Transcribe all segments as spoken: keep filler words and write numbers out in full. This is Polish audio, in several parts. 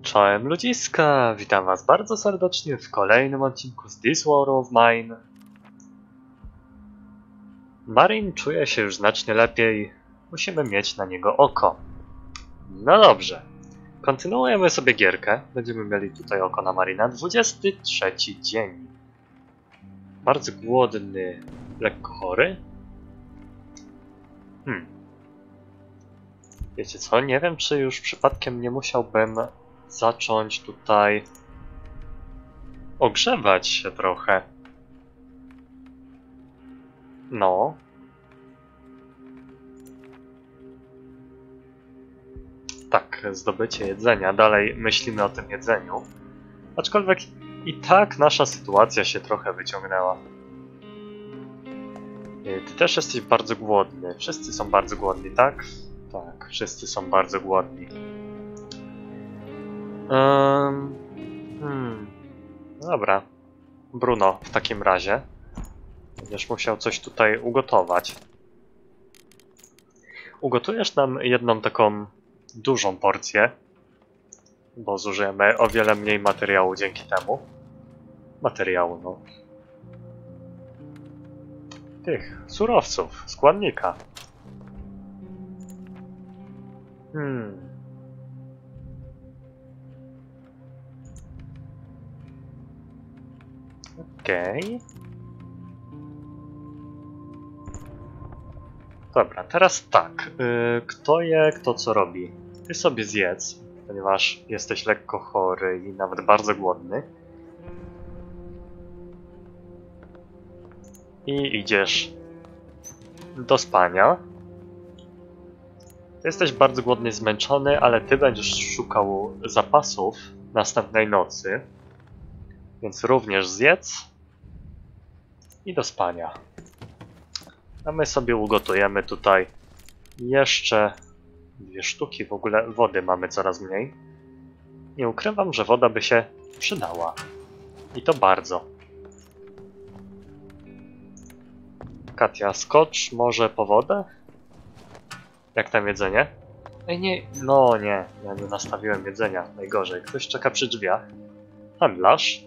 Czołem ludziska, witam was bardzo serdecznie w kolejnym odcinku z This War of Mine. Marin czuje się już znacznie lepiej, musimy mieć na niego oko. No dobrze, kontynuujemy sobie gierkę, będziemy mieli tutaj oko na Marina. dwudziesty trzeci dzień. Bardzo głodny, lekko chory. Hmm. Wiecie co, nie wiem czy już przypadkiem nie musiałbym zacząć tutaj ogrzewać się trochę. No. Tak, zdobycie jedzenia. Dalej myślimy o tym jedzeniu. Aczkolwiek i tak nasza sytuacja się trochę wyciągnęła. Ty też jesteś bardzo głodny. Wszyscy są bardzo głodni, tak? Tak, wszyscy są bardzo głodni. Um, hmm. Dobra. Bruno, w takim razie będziesz musiał coś tutaj ugotować. Ugotujesz nam jedną taką dużą porcję, bo zużyjemy o wiele mniej materiału dzięki temu. Materiału, no. Tych surowców, składnika. Hmm. Okej. Okay. Dobra, teraz tak. Yy, kto je, kto co robi? Ty sobie zjedz, ponieważ jesteś lekko chory i nawet bardzo głodny. I idziesz do spania. Ty jesteś bardzo głodny i zmęczony, ale ty będziesz szukał zapasów następnej nocy. Więc również zjedz i do spania. A my sobie ugotujemy tutaj jeszcze dwie sztuki. W ogóle wody mamy coraz mniej. Nie ukrywam, że woda by się przydała. I to bardzo. Katia, skocz może po wodę? Jak tam jedzenie? Ej, nie, no nie, ja nie nastawiłem jedzenia. Najgorzej. Ktoś czeka przy drzwiach. Handlarz?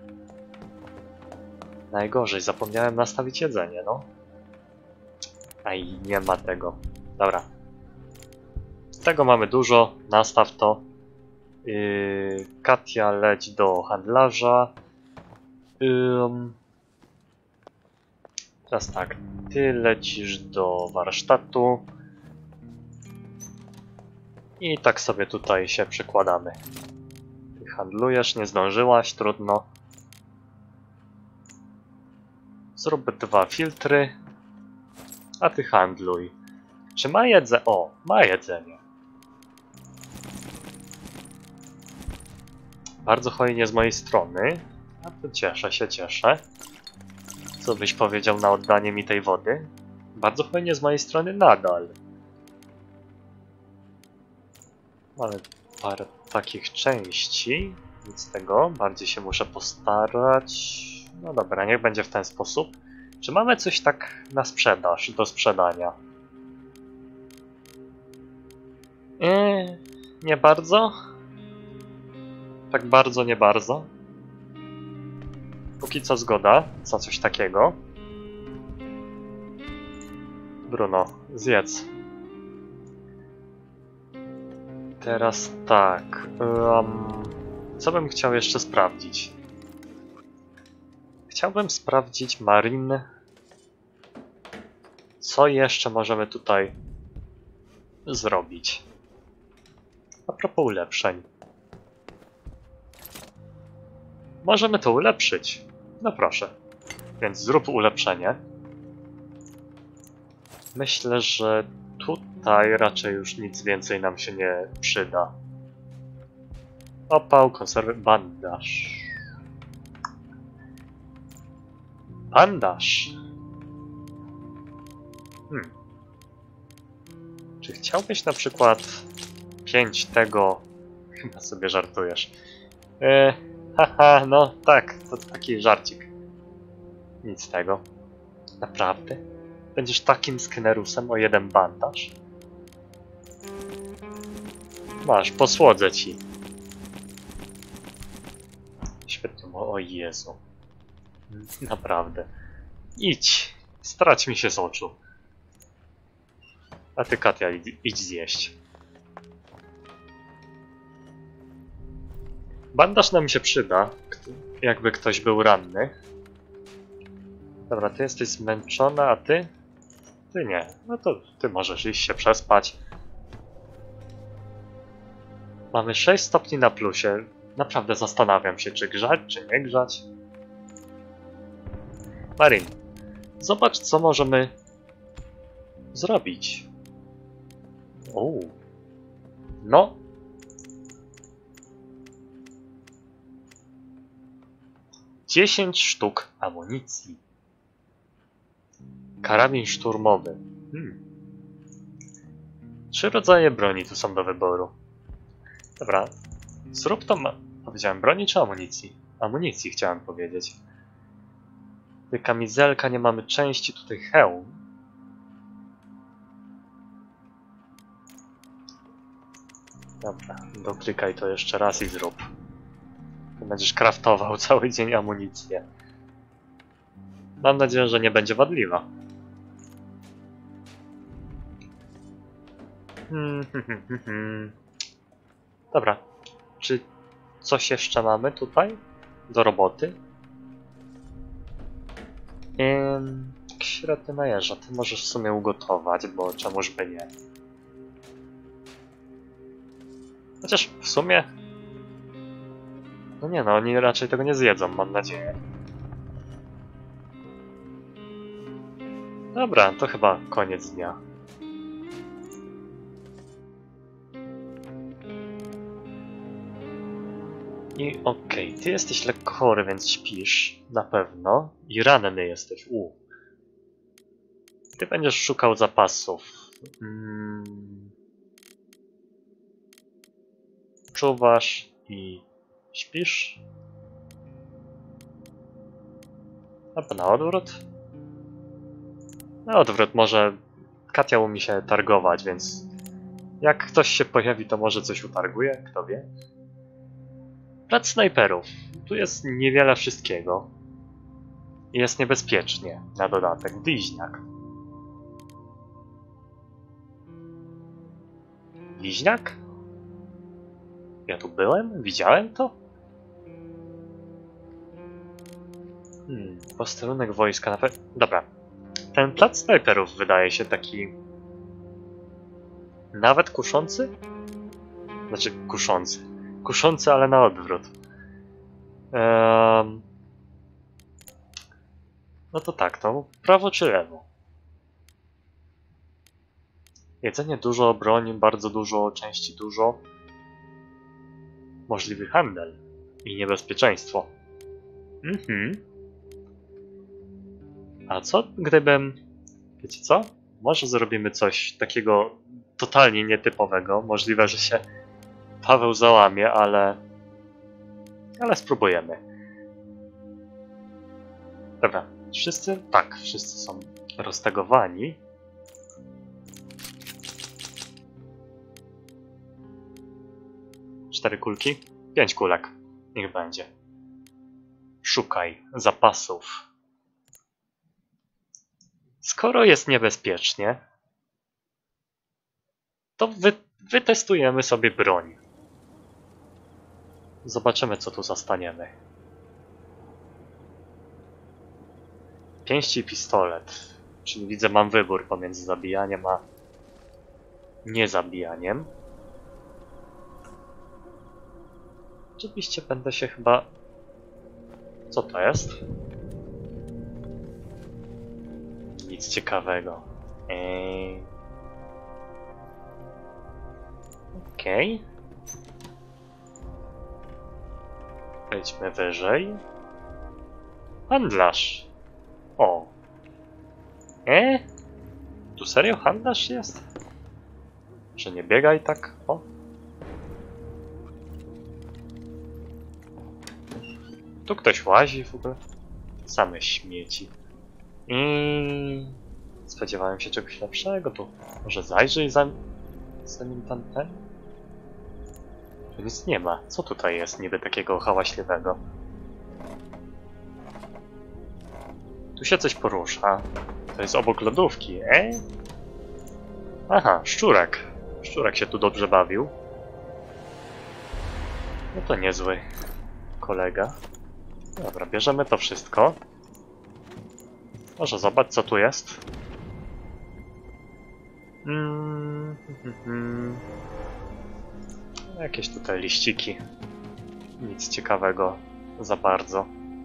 Najgorzej, zapomniałem nastawić jedzenie, no. Aj, nie ma tego. Dobra. Tego mamy dużo, nastaw to. Yy, Katia, leć do handlarza. Yy, teraz tak, ty lecisz do warsztatu. I tak sobie tutaj się przykładamy. Ty handlujesz, nie zdążyłaś, trudno. Zrób dwa filtry. A ty handluj. Czy ma jedzenie? O, ma jedzenie. Bardzo hojnie z mojej strony. A to cieszę się, cieszę. Co byś powiedział na oddanie mi tej wody? Bardzo hojnie z mojej strony nadal. Mamy parę takich części. Nic z tego. Bardziej się muszę postarać. No dobra, niech będzie w ten sposób. Czy mamy coś tak na sprzedaż, do sprzedania? Yy, nie bardzo. Tak bardzo, nie bardzo. Póki co zgoda za coś takiego. Bruno, zjedz. Teraz tak. Um, co bym chciał jeszcze sprawdzić? Chciałbym sprawdzić Marin. Co jeszcze możemy tutaj zrobić? A propos ulepszeń. Możemy to ulepszyć. No proszę. Więc zrób ulepszenie. Myślę, że tutaj raczej już nic więcej nam się nie przyda. Opał, konserwy, bandaż. Bandaż. Hmm. Czy chciałbyś na przykład pięć tego... Chyba sobie żartujesz. Yy, haha, no tak, to taki żarcik. Nic z tego. Naprawdę? Będziesz takim skenerusem o jeden bandaż? Masz, posłodzę ci. O, o Jezu. Naprawdę. Idź. Strać mi się z oczu. A ty, Katia, idź, idź zjeść. Bandaż nam się przyda, jakby ktoś był ranny. Dobra, ty jesteś zmęczona, a ty? Ty nie. No to ty możesz iść się przespać. Mamy sześć stopni na plusie. Naprawdę zastanawiam się, czy grzać, czy nie grzać. Marin, zobacz, co możemy zrobić. O. No. dziesięć sztuk amunicji. Karabin szturmowy. Hmm. Trzy rodzaje broni tu są do wyboru. Dobra. Zrób to ma... Powiedziałem broni czy amunicji? Amunicji chciałem powiedzieć. Tutaj kamizelka, nie mamy części, tutaj hełm. Dobra, doklikaj to jeszcze raz i zrób. To będziesz craftował cały dzień amunicję. Mam nadzieję, że nie będzie wadliwa. Hmm, hmm, hmm, hmm. Dobra. Czy coś jeszcze mamy tutaj do roboty? Ym, średny na jeża. Ty możesz w sumie ugotować, bo czemuż by nie. Chociaż w sumie... No nie no, oni raczej tego nie zjedzą, mam nadzieję. Dobra, to chyba koniec dnia. I okej, okay, ty jesteś lekko chory, więc śpisz, na pewno. I ranny jesteś, u. Ty będziesz szukał zapasów. Hmm. Czuwasz i śpisz? Albo na odwrót? Na odwrót, może Katia umie się targować, więc jak ktoś się pojawi, to może coś utarguje, kto wie. Plac snajperów. Tu jest niewiele wszystkiego. Jest niebezpiecznie, na dodatek. Bliźniak. Bliźniak? Ja tu byłem? Widziałem to? Hmm, posterunek wojska na pewno... Dobra. Ten plac snajperów wydaje się taki... Nawet kuszący? Znaczy, kuszący. Kuszący, ale na odwrót. Um... No to tak, to prawo czy lewo? Jedzenie dużo, broń bardzo dużo, części dużo. Możliwy handel i niebezpieczeństwo. Mhm. A co gdybym... Wiecie co? Może zrobimy coś takiego totalnie nietypowego. Możliwe, że się Paweł załamie, ale... Ale spróbujemy. Dobra. Wszyscy? Tak, wszyscy są roztagowani. Cztery kulki? Pięć kulek. Niech będzie. Szukaj zapasów. Skoro jest niebezpiecznie, to wy wytestujemy sobie broń. Zobaczymy, co tu zastaniemy. Pięści i pistolet. Czyli widzę, mam wybór pomiędzy zabijaniem a niezabijaniem. Oczywiście będę się chyba... Co to jest? Nic ciekawego. Eee... Okej. Okay. Wejdźmy wyżej. Handlarz. O. E? Tu serio handlarz jest? Że nie biegaj tak? O. Tu ktoś łazi w ogóle. Same śmieci. Mm. Spodziewałem się czegoś lepszego. Tu może zajrzyj za... zanim tam ten? Tu nic nie ma. Co tutaj jest niby takiego hałaśliwego? Tu się coś porusza. To jest obok lodówki, e? Aha, szczurek. Szczurek się tu dobrze bawił. No to niezły kolega. Dobra, bierzemy to wszystko. Może zobacz, co tu jest. Mm, mm, mm. Jakieś tutaj liściki. Nic ciekawego za bardzo.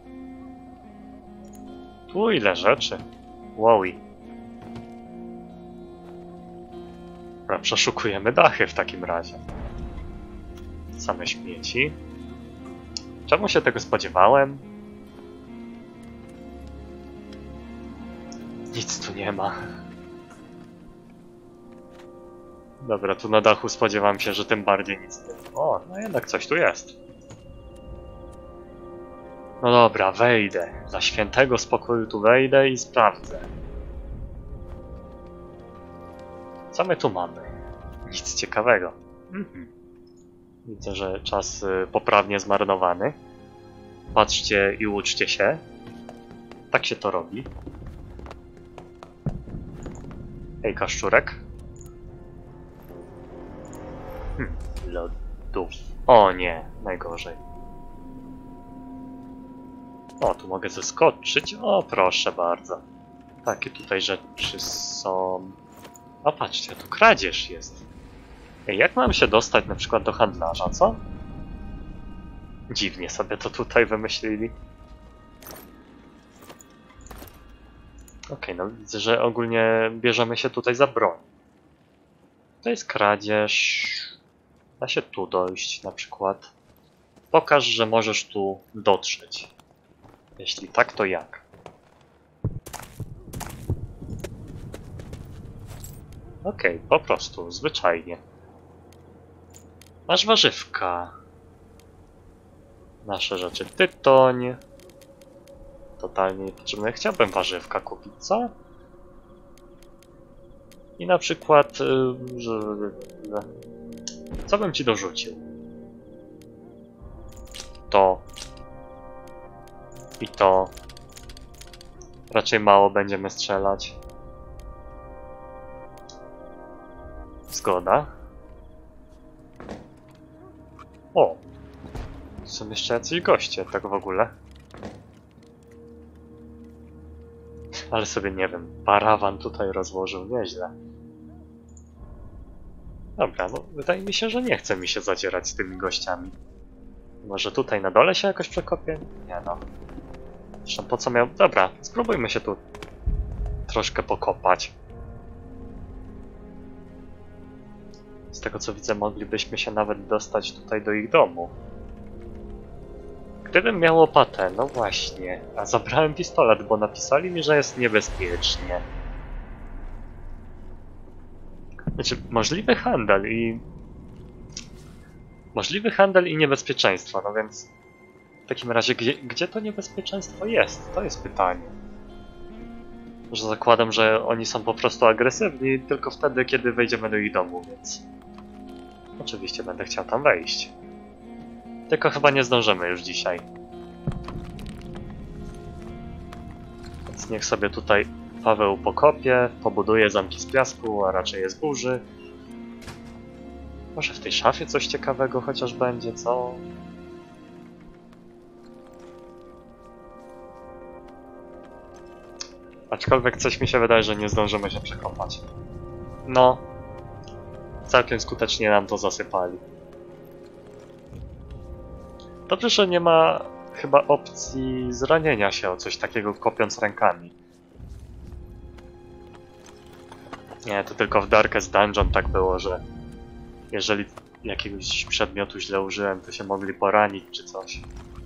Tu ile rzeczy. Wowi. Dobra, przeszukujemy dachy w takim razie. Same śmieci. Czemu się tego spodziewałem? Nic tu nie ma. Dobra, tu na dachu spodziewam się, że tym bardziej nic nie ma. O, no jednak coś tu jest. No dobra, wejdę. Dla świętego spokoju tu wejdę i sprawdzę. Co my tu mamy? Nic ciekawego. Mhm. Widzę, że czas y, poprawnie zmarnowany. Patrzcie i uczcie się. Tak się to robi. Hej, kaszczurek. Hm, lodów. O nie, najgorzej. O, tu mogę zeskoczyć. O, proszę bardzo. Takie tutaj rzeczy są. O, patrzcie, tu kradzież jest. Ej, jak mam się dostać na przykład do handlarza, co? Dziwnie sobie to tutaj wymyślili. Okej, no widzę, że ogólnie bierzemy się tutaj za broń. To jest kradzież. Da się tu dojść na przykład. Pokaż, że możesz tu dotrzeć. Jeśli tak, to jak? Okej, po prostu, zwyczajnie. Masz warzywka. Nasze rzeczy. Tytoń. Totalnie niepotrzebne. Chciałbym warzywka kupić, co? I na przykład... Yy, że... Co bym ci dorzucił? To. I to. Raczej mało będziemy strzelać. Zgoda. O! Są jeszcze jacyś goście, tak w ogóle. Ale sobie nie wiem, parawan tutaj rozłożył nieźle. Dobra, no wydaje mi się, że nie chce mi się zadzierać z tymi gościami. Może tutaj na dole się jakoś przekopię? Nie no. Zresztą po co miał... Dobra, spróbujmy się tu troszkę pokopać. Z tego co widzę, moglibyśmy się nawet dostać tutaj do ich domu. Gdybym miał łopatę, no właśnie. A zabrałem pistolet, bo napisali mi, że jest niebezpiecznie. Znaczy, możliwy handel i... Możliwy handel i niebezpieczeństwo, no więc... W takim razie, gdzie, gdzie to niebezpieczeństwo jest? To jest pytanie. Że zakładam, że oni są po prostu agresywni tylko wtedy, kiedy wejdziemy do ich domu, więc... Oczywiście będę chciał tam wejść. Tylko chyba nie zdążymy już dzisiaj. Więc niech sobie tutaj Paweł pokopie, pobuduje zamki z piasku, a raczej je zburzy. Może w tej szafie coś ciekawego chociaż będzie, co? Aczkolwiek coś mi się wydaje, że nie zdążymy się przekopać. No. Całkiem skutecznie nam to zasypali. Dobrze, że nie ma chyba opcji zranienia się o coś takiego kopiąc rękami. Nie, to tylko w Darkest Dungeon tak było, że jeżeli jakiegoś przedmiotu źle użyłem, to się mogli poranić czy coś.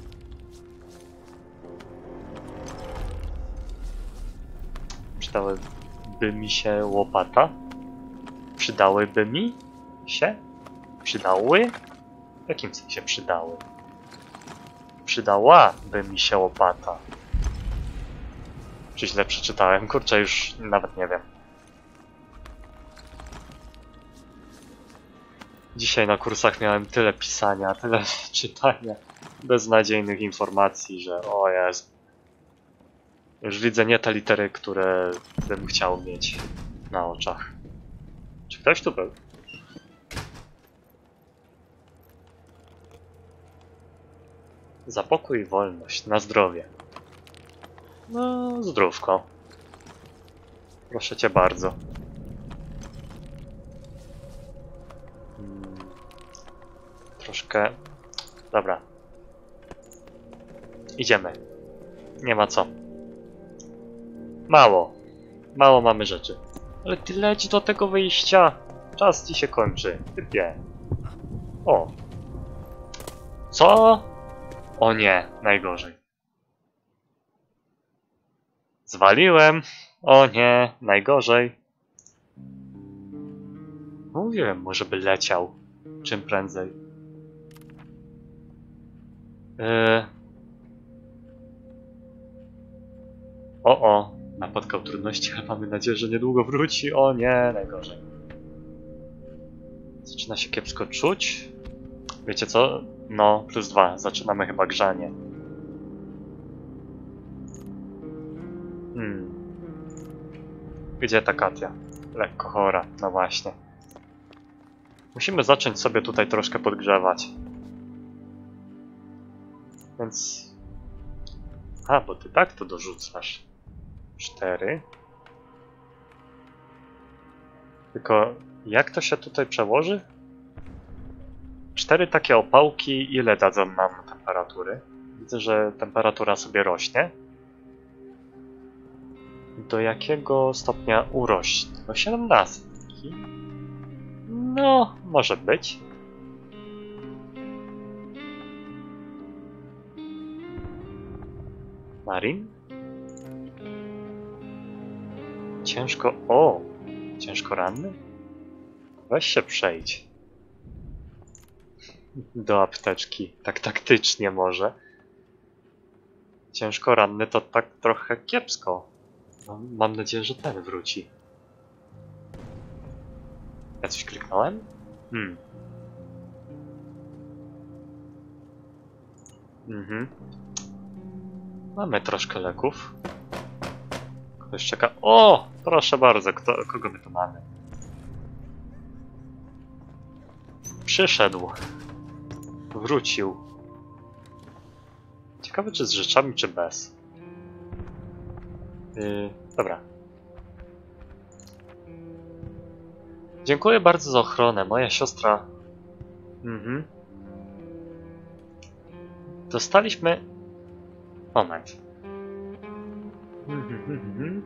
Przydałyby mi się łopata? Przydałyby mi się? Przydały? W jakim sensie przydały? Przydałaby mi się łopata. Czy źle przeczytałem? Kurczę, już nawet nie wiem. Dzisiaj na kursach miałem tyle pisania, tyle czytania beznadziejnych informacji, że o Jezu. Już widzę nie te litery, które bym chciał mieć na oczach. Czy ktoś tu był? Za pokój i wolność, na zdrowie. No, zdrówko. Proszę cię bardzo. Hmm. Troszkę... Dobra. Idziemy. Nie ma co. Mało. Mało mamy rzeczy. Ale ty leć do tego wyjścia. Czas ci się kończy. Typie. O. Co? O nie, najgorzej. Zwaliłem. O nie, najgorzej. Mówiłem mu, żeby leciał. Czym prędzej. Yy. O, o. Napotkał trudności, ale mamy nadzieję, że niedługo wróci. O nie, najgorzej. Zaczyna się kiepsko czuć. Wiecie co? No, plus dwa. Zaczynamy chyba grzanie. Hmm. Gdzie ta Katia? Lekko chora, no właśnie. Musimy zacząć sobie tutaj troszkę podgrzewać. Więc... A, bo ty tak to dorzucasz. Cztery. Tylko jak to się tutaj przełoży? Cztery takie opałki, ile dadzą nam temperatury? Widzę, że temperatura sobie rośnie. Do jakiego stopnia urośnie? Do siedemnastki. No, może być. Marin? Ciężko... O! Ciężko ranny? Weź się przejdź. Do apteczki. Tak taktycznie może. Ciężko ranny to tak trochę kiepsko. No, mam nadzieję, że ten wróci. Ja coś kliknąłem? Hmm. Mhm. Mamy troszkę leków. Ktoś czeka. O! Proszę bardzo, kto, kogo my tu mamy? Przyszedł. Wrócił. Ciekawe, czy z rzeczami, czy bez. Yy, dobra. Dziękuję bardzo za ochronę. Moja siostra... Mhm. Dostaliśmy... Moment. Mhm, mhm.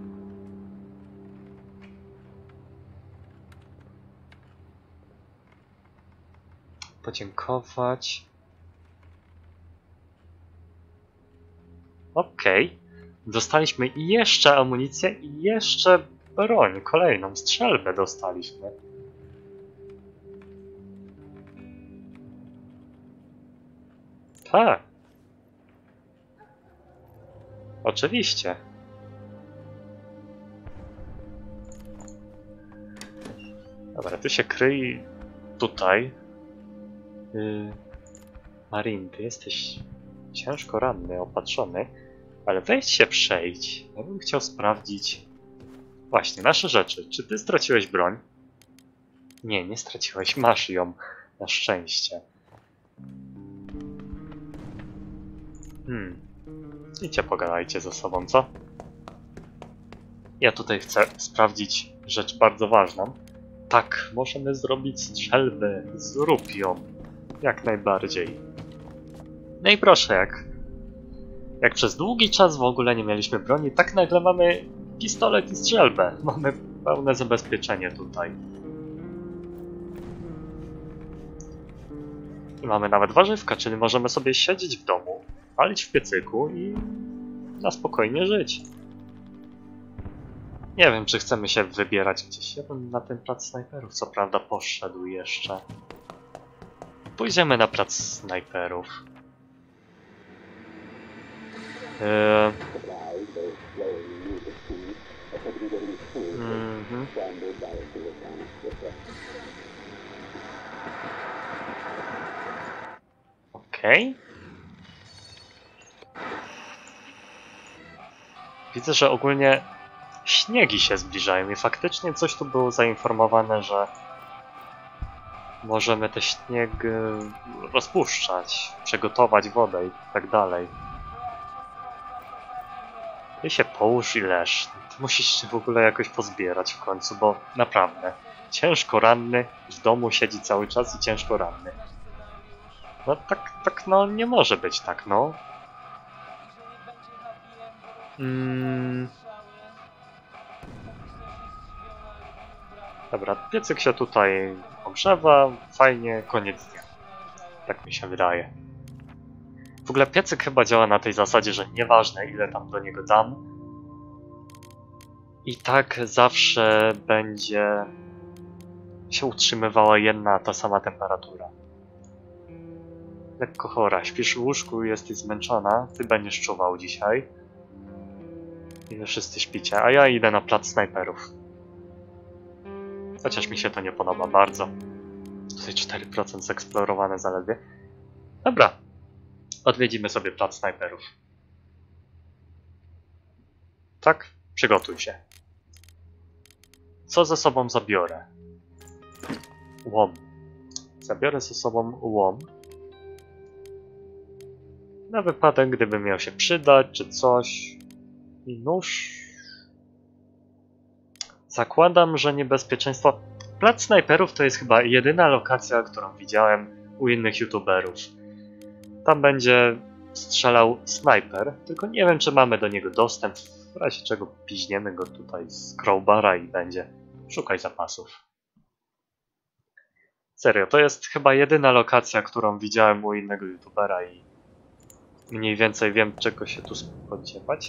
Podziękować. Okej. Okay. Dostaliśmy jeszcze amunicję i jeszcze broń. Kolejną strzelbę dostaliśmy. Tak. Oczywiście. Dobra, ty się kryj tutaj. Yy, Marin, ty jesteś ciężko ranny, opatrzony, ale wejdź się przejdź. Ja bym chciał sprawdzić... Właśnie, nasze rzeczy. Czy ty straciłeś broń? Nie, nie straciłeś. Masz ją. Na szczęście. Hmm. Idźcie pogadajcie ze sobą, co? Ja tutaj chcę sprawdzić rzecz bardzo ważną. Tak, możemy zrobić strzelbę. Zrób ją. Jak najbardziej. No i proszę, jak... Jak przez długi czas w ogóle nie mieliśmy broni, tak nagle mamy pistolet i strzelbę. Mamy pełne zabezpieczenie tutaj. I mamy nawet warzywka, czyli możemy sobie siedzieć w domu, palić w piecyku i na spokojnie żyć. Nie wiem, czy chcemy się wybierać gdzieś. Ja bym na ten plac snajperów co prawda poszedł jeszcze. Pójdziemy na plac snajperów. Eee... Mhm. Okej. Okay. Widzę, że ogólnie śniegi się zbliżają i faktycznie coś tu było zainformowane, że możemy te śnieg rozpuszczać, przygotować wodę i tak dalej. Ty się połóż i leż. Ty musisz się w ogóle jakoś pozbierać w końcu, bo naprawdę ciężko ranny w domu siedzi cały czas i ciężko ranny. No tak, tak no nie może być tak, no. Mm. Dobra, piecyk się tutaj ogrzewa, fajnie, koniec dnia. Tak mi się wydaje. W ogóle piecyk chyba działa na tej zasadzie, że nieważne ile tam do niego dam, i tak zawsze będzie się utrzymywała jedna ta sama temperatura. Lekko chora, śpisz w łóżku i jesteś zmęczona, ty będziesz czuwał dzisiaj. I wy wszyscy śpicie, a ja idę na plac snajperów. Chociaż mi się to nie podoba bardzo. Tutaj cztery procent zeksplorowane zaledwie. Dobra, odwiedzimy sobie plac snajperów. Tak, przygotuj się. Co ze sobą zabiorę? Łom. Zabiorę ze sobą łom. Na wypadek, gdyby miał się przydać, czy coś. I nóż. Zakładam, że niebezpieczeństwo... Plac snajperów to jest chyba jedyna lokacja, którą widziałem u innych youtuberów. Tam będzie strzelał snajper, tylko nie wiem, czy mamy do niego dostęp. W razie czego piźniemy go tutaj z crowbara i będzie. Szukaj zapasów. Serio, to jest chyba jedyna lokacja, którą widziałem u innego youtubera i mniej więcej wiem, czego się tu spodziewać.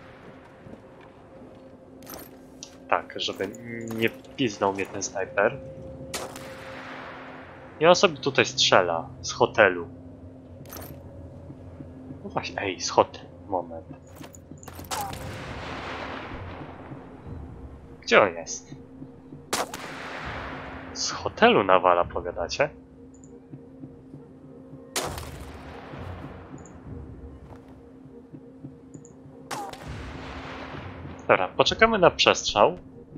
Tak, żeby nie piznął mnie ten snajper. I on sobie tutaj strzela z hotelu. No właśnie, ej, z hotelu. Moment. Gdzie on jest? Z hotelu nawala, powiadacie? Dobra, poczekamy na przestrzał.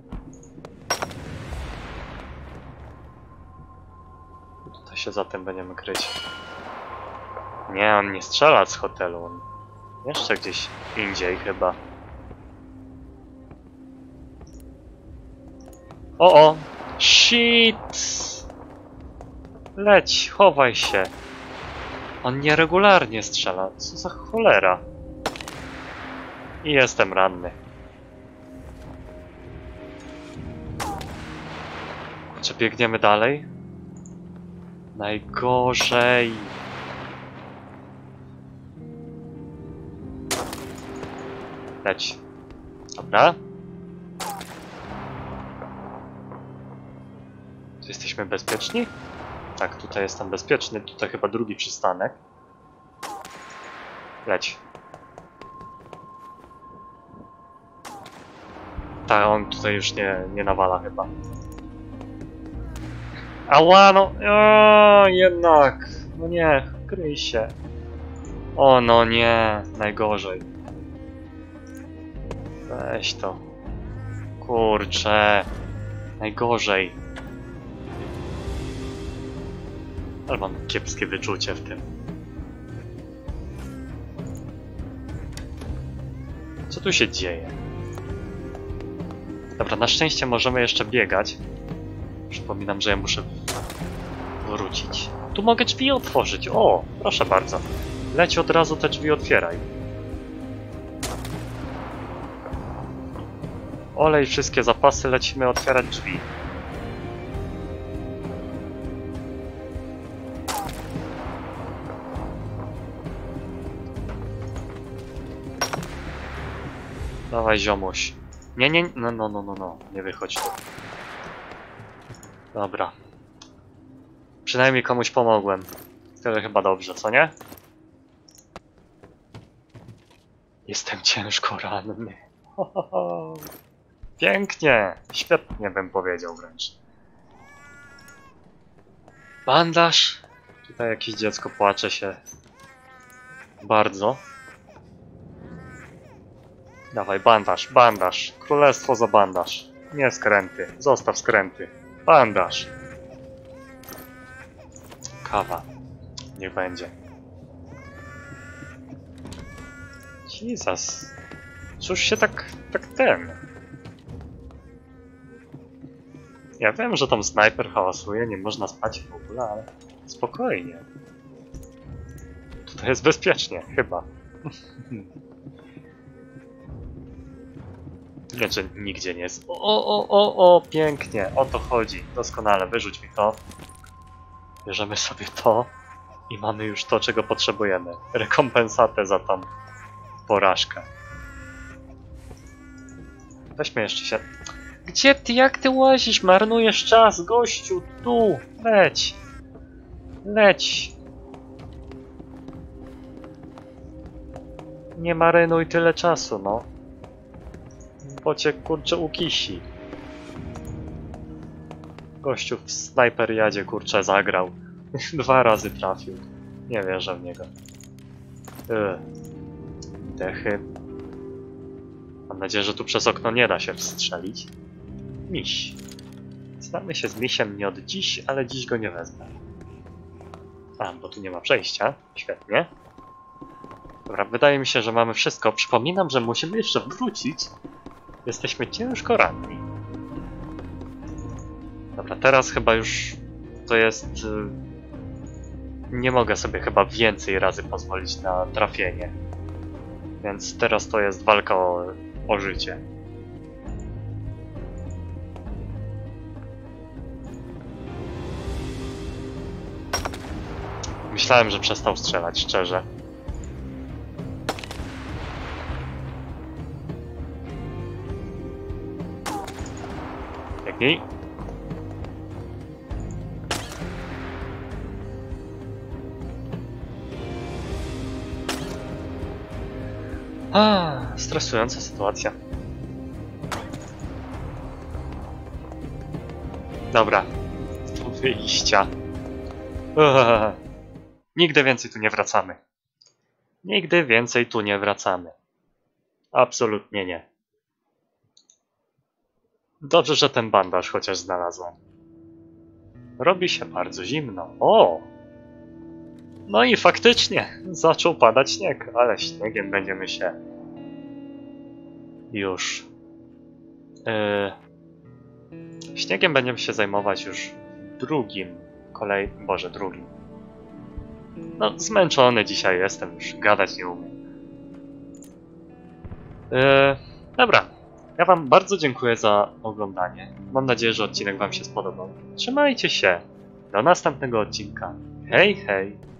Tutaj się zatem będziemy kryć. Nie, on nie strzela z hotelu. On jeszcze gdzieś indziej chyba. O, o! Shit! Leć, chowaj się. On nieregularnie strzela. Co za cholera? I jestem ranny. Czy biegniemy dalej? Najgorzej. Leć. Dobra. Tu jesteśmy bezpieczni? Tak, tutaj jestem bezpieczny. Tutaj chyba drugi przystanek. Leć. Tak, on tutaj już nie, nie nawala chyba. Ała, no, o, jednak, no nie, kryj się. O, no nie, najgorzej. Weź to. Kurczę, najgorzej. Ale mam kiepskie wyczucie w tym. Co tu się dzieje? Dobra, na szczęście możemy jeszcze biegać. Przypominam, że ja muszę wrócić. Tu mogę drzwi otworzyć. O, proszę bardzo. Leć od razu, te drzwi otwieraj. Olej wszystkie zapasy, lecimy otwierać drzwi. Dawaj, ziomuś. Nie, nie, no, no, no, no, no. Nie wychodź tu. Dobra. Przynajmniej komuś pomogłem. Tyle chyba dobrze, co nie? Jestem ciężko ranny. Ho, ho, ho. Pięknie! Świetnie bym powiedział wręcz. Bandaż. Tutaj jakieś dziecko płacze się bardzo. Dawaj, bandaż, bandaż. Królestwo za bandaż. Nie skręty. Zostaw skręty. Bandaż. Kawa. Niech będzie. Jesus. Cóż się tak, tak ten... Ja wiem, że tam snajper hałasuje, nie można spać w ogóle, ale spokojnie. Tutaj jest bezpiecznie, chyba. Nie, że nigdzie nie jest. O, o, o, o, pięknie, o to chodzi. Doskonale, wyrzuć mi to. Bierzemy sobie to i mamy już to, czego potrzebujemy. Rekompensatę za tą porażkę. Weźmy jeszcze się... Gdzie ty, jak ty łazisz? Marnujesz czas, gościu, tu, leć. Leć. Nie marynuj tyle czasu, no. Bo cię, kurczę, ukisi. Gościu w snajperiadzie, kurczę, zagrał. Dwa razy trafił. Nie wierzę w niego. Yy. Dechy. Mam nadzieję, że tu przez okno nie da się wstrzelić. Miś. Znamy się z misiem nie od dziś, ale dziś go nie wezmę. A, bo tu nie ma przejścia. Świetnie. Dobra, wydaje mi się, że mamy wszystko. Przypominam, że musimy jeszcze wrócić. Jesteśmy ciężko ranni. Dobra, teraz chyba już to jest... Nie mogę sobie chyba więcej razy pozwolić na trafienie. Więc teraz to jest walka o, o życie. Myślałem, że przestał strzelać, szczerze. Biegnij. A, stresująca sytuacja. Dobra. Do wyjścia. Uuu. Nigdy więcej tu nie wracamy. Nigdy więcej tu nie wracamy. Absolutnie nie. Dobrze, że ten bandaż chociaż znalazłem. Robi się bardzo zimno. O! No i faktycznie zaczął padać śnieg, ale śniegiem będziemy się już... Yy, śniegiem będziemy się zajmować już w drugim kolej... Boże, drugim. No, zmęczony dzisiaj jestem, już gadać nie umiem. Yy, dobra, ja wam bardzo dziękuję za oglądanie. Mam nadzieję, że odcinek wam się spodobał. Trzymajcie się, do następnego odcinka. Hej, hej!